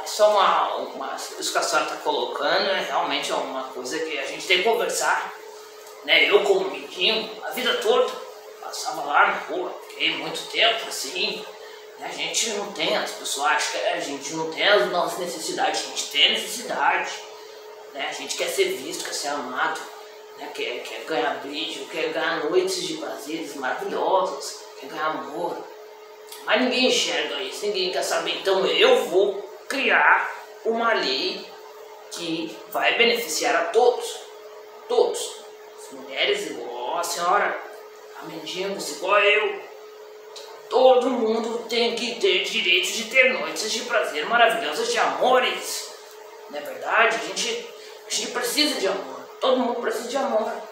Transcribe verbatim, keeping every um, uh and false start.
isso é uma, uma... Isso que a senhora está colocando é realmente uma coisa que a gente tem que conversar. Né? Eu, como menino, a vida toda, passava lá na rua, fiquei muito tempo assim. Né? A gente não tem, as pessoas acham que a gente não tem as nossas necessidades, a gente tem necessidade. Né? A gente quer ser visto, quer ser amado, né? quer, quer ganhar brilho, quer ganhar noites de prazeres maravilhosos, quer ganhar amor. Mas ninguém enxerga isso, ninguém quer saber. Então eu vou criar uma lei que vai beneficiar a todos, todos. As mulheres igual a senhora, a mendigos igual eu. Todo mundo tem que ter direito de ter noites de prazer maravilhosas, de amores. Não é verdade? A gente, a gente precisa de amor. Todo mundo precisa de amor.